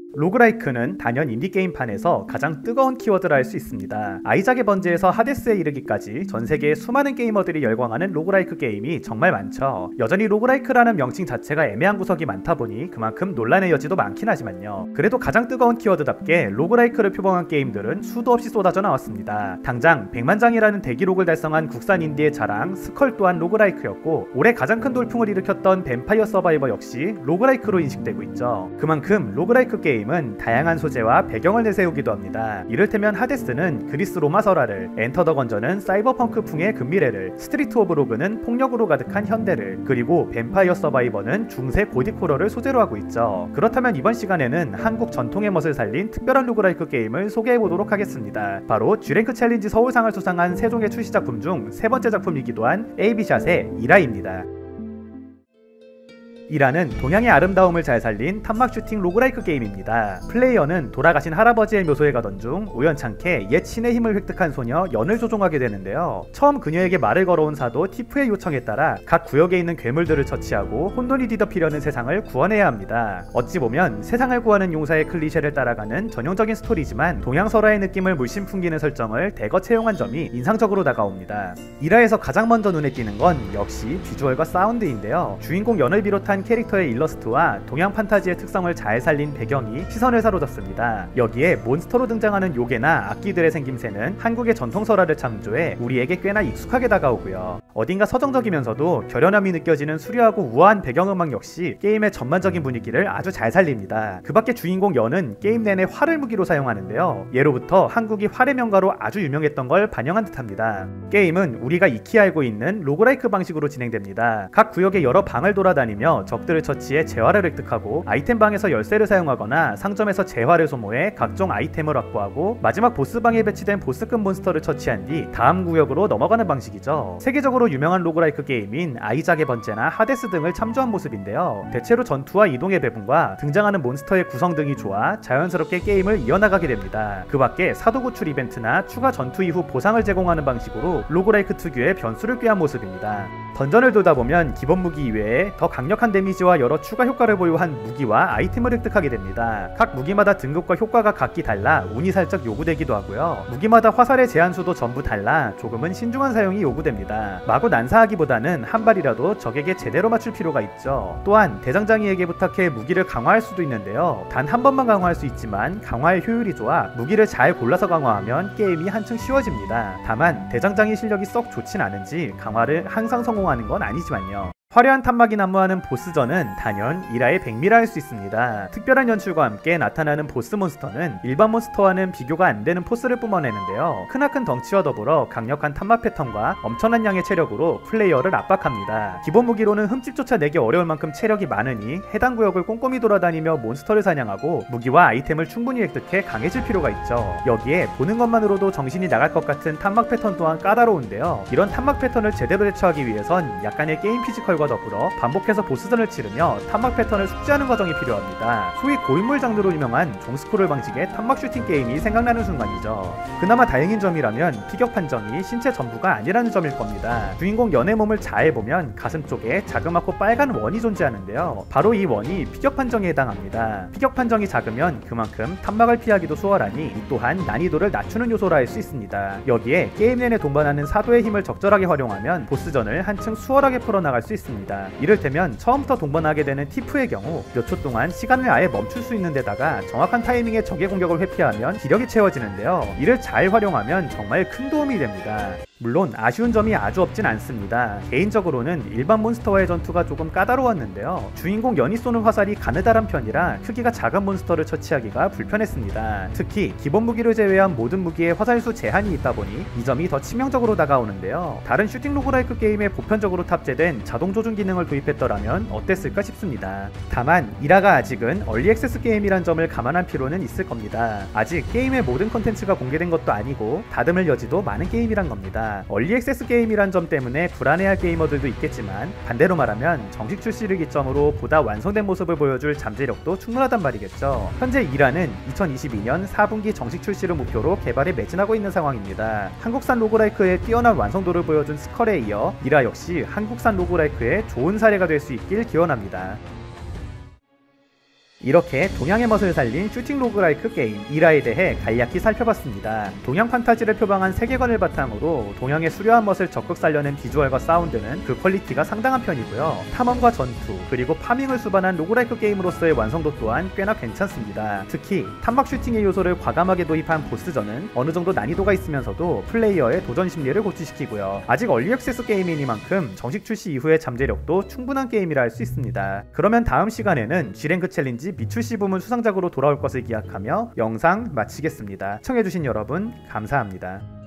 로그라이크는 단연 인디게임판에서 가장 뜨거운 키워드라 할 수 있습니다. 아이작의 번제에서 하데스에 이르기까지 전세계의 수많은 게이머들이 열광하는 로그라이크 게임이 정말 많죠. 여전히 로그라이크라는 명칭 자체가 애매한 구석이 많다 보니 그만큼 논란의 여지도 많긴 하지만요. 그래도 가장 뜨거운 키워드답게 로그라이크를 표방한 게임들은 수도 없이 쏟아져 나왔습니다. 당장 100만장이라는 대기록을 달성한 국산 인디의 자랑 스컬 또한 로그라이크였고, 올해 가장 큰 돌풍을 일으켰던 뱀파이어 서바이버 역시 로그라이크로 인식되고 있죠. 그만큼 로그라이크 게임은 다양한 소재와 배경을 내세우기도 합니다. 이를테면 하데스는 그리스 로마 설화를, 엔터 더 건전은 사이버펑크풍의 근미래를, 스트리트 오브 로그는 폭력으로 가득한 현대를, 그리고 뱀파이어 서바이버는 중세 고딕 호러를 소재로 하고 있죠. 그렇다면 이번 시간에는 한국 전통의 멋을 살린 특별한 로그라이크 게임을 소개해보도록 하겠습니다. 바로 G랭크 챌린지 서울상을 수상한 세종의 출시작품 중 세 번째 작품이기도 한 AB샷의 이라입니다. 이라는 동양의 아름다움을 잘 살린 탄막 슈팅 로그라이크 게임입니다. 플레이어는 돌아가신 할아버지의 묘소에 가던 중 우연찮게 옛 신의 힘을 획득한 소녀 연을 조종하게 되는데요. 처음 그녀에게 말을 걸어온 사도 티프의 요청에 따라 각 구역에 있는 괴물들을 처치하고 혼돈이 뒤덮이려는 세상을 구원해야 합니다. 어찌 보면 세상을 구하는 용사의 클리셰를 따라가는 전형적인 스토리지만 동양 설화의 느낌을 물씬 풍기는 설정을 대거 채용한 점이 인상적으로 다가옵니다. 이라에서 가장 먼저 눈에 띄는 건 역시 비주얼과 사운드인데요. 주인공 연을 비롯한 캐릭터의 일러스트와 동양 판타지의 특성을 잘 살린 배경이 시선을 사로잡습니다. 여기에 몬스터로 등장하는 요괴나 악기들의 생김새는 한국의 전통 설화를 참조해 우리에게 꽤나 익숙하게 다가오고요. 어딘가 서정적이면서도 결연함이 느껴지는 수려하고 우아한 배경음악 역시 게임의 전반적인 분위기를 아주 잘 살립니다. 그 밖에 주인공 연은 게임 내내 활을 무기로 사용하는데요. 예로부터 한국이 활의 명가로 아주 유명했던 걸 반영한 듯합니다. 게임은 우리가 익히 알고 있는 로그라이크 방식으로 진행됩니다. 각 구역의 여러 방을 돌아다니며 적들을 처치해 재화를 획득하고, 아이템방에서 열쇠를 사용하거나 상점에서 재화를 소모해 각종 아이템을 확보하고, 마지막 보스방에 배치된 보스급 몬스터를 처치한 뒤 다음 구역으로 넘어가는 방식이죠. 세계적으로 유명한 로그라이크 게임인 아이작의 번제나 하데스 등을 참조한 모습인데요. 대체로 전투와 이동의 배분과 등장하는 몬스터의 구성 등이 좋아 자연스럽게 게임을 이어나가게 됩니다. 그 밖에 사도 구출 이벤트나 추가 전투 이후 보상을 제공하는 방식으로 로그라이크 특유의 변수를 꾀한 모습입니다. 던전을 돌다 보면 기본 무기 이외에 더 강력한 데미지와 여러 추가 효과를 보유한 무기와 아이템을 획득하게 됩니다. 각 무기마다 등급과 효과가 각기 달라 운이 살짝 요구되기도 하고요. 무기마다 화살의 제한수도 전부 달라 조금은 신중한 사용이 요구됩니다. 마구 난사하기보다는 한 발이라도 적에게 제대로 맞출 필요가 있죠. 또한 대장장이에게 부탁해 무기를 강화할 수도 있는데요. 단 한 번만 강화할 수 있지만 강화의 효율이 좋아 무기를 잘 골라서 강화하면 게임이 한층 쉬워집니다. 다만 대장장이 실력이 썩 좋진 않은지 강화를 항상 성공하는 건 아니지만요. 화려한 탄막이 난무하는 보스전은 단연 이라의 백미라 할 수 있습니다. 특별한 연출과 함께 나타나는 보스 몬스터는 일반 몬스터와는 비교가 안되는 포스를 뿜어내는데요. 크나큰 덩치와 더불어 강력한 탄막 패턴과 엄청난 양의 체력으로 플레이어를 압박합니다. 기본 무기로는 흠집조차 내기 어려울 만큼 체력이 많으니 해당 구역을 꼼꼼히 돌아다니며 몬스터를 사냥하고 무기와 아이템을 충분히 획득해 강해질 필요가 있죠. 여기에 보는 것만으로도 정신이 나갈 것 같은 탄막 패턴 또한 까다로운데요. 이런 탄막 패턴을 제대로 대처하기 위해선 약간의 게임 피지컬 과 더불어 반복해서 보스전을 치르며 탄막 패턴을 숙지하는 과정이 필요합니다. 소위 고인물 장르로 유명한 종스크롤 방식의 탄막 슈팅 게임이 생각나는 순간이죠. 그나마 다행인 점이라면 피격 판정이 신체 전부가 아니라는 점일 겁니다. 주인공 연의 몸을 잘 보면 가슴 쪽에 자그맣고 빨간 원이 존재하는데요. 바로 이 원이 피격 판정에 해당합니다. 피격 판정이 작으면 그만큼 탄막을 피하기도 수월하니 이 또한 난이도를 낮추는 요소라 할 수 있습니다. 여기에 게임 내내 동반하는 사도의 힘을 적절하게 활용하면 보스전을 한층 수월하게 풀어나갈 수 있습니다. 이를테면 처음부터 동반하게 되는 티프의 경우 몇 초 동안 시간을 아예 멈출 수 있는 데다가 정확한 타이밍에 적의 공격을 회피하면 기력이 채워지는데요. 이를 잘 활용하면 정말 큰 도움이 됩니다. 물론 아쉬운 점이 아주 없진 않습니다. 개인적으로는 일반 몬스터와의 전투가 조금 까다로웠는데요. 주인공 연이 쏘는 화살이 가느다란 편이라 크기가 작은 몬스터를 처치하기가 불편했습니다. 특히 기본 무기를 제외한 모든 무기에 화살수 제한이 있다 보니 이 점이 더 치명적으로 다가오는데요. 다른 슈팅 로그라이크 게임에 보편적으로 탑재된 자동 조준 기능을 도입했더라면 어땠을까 싶습니다. 다만 이라가 아직은 얼리 액세스 게임이란 점을 감안할 필요는 있을 겁니다. 아직 게임의 모든 컨텐츠가 공개된 것도 아니고 다듬을 여지도 많은 게임이란 겁니다. 얼리 액세스 게임이란 점 때문에 불안해할 게이머들도 있겠지만, 반대로 말하면 정식 출시를 기점으로 보다 완성된 모습을 보여줄 잠재력도 충분하단 말이겠죠. 현재 이라는 2022년 4분기 정식 출시를 목표로 개발에 매진하고 있는 상황입니다. 한국산 로그라이크의 뛰어난 완성도를 보여준 스컬에 이어 이라 역시 한국산 로그라이크의 좋은 사례가 될 수 있길 기원합니다. 이렇게 동양의 멋을 살린 슈팅 로그라이크 게임 이라에 대해 간략히 살펴봤습니다. 동양 판타지를 표방한 세계관을 바탕으로 동양의 수려한 멋을 적극 살려낸 비주얼과 사운드는 그 퀄리티가 상당한 편이고요. 탐험과 전투 그리고 파밍을 수반한 로그라이크 게임으로서의 완성도 또한 꽤나 괜찮습니다. 특히 탐막 슈팅의 요소를 과감하게 도입한 보스전은 어느 정도 난이도가 있으면서도 플레이어의 도전 심리를 고취시키고요. 아직 얼리 액세스 게임이니만큼 정식 출시 이후의 잠재력도 충분한 게임이라 할 수 있습니다. 그러면 다음 시간에는 G랭크 챌린지 미출시 부문 수상작으로 돌아올 것을 기약하며 영상 마치겠습니다. 시청해주신 여러분 감사합니다.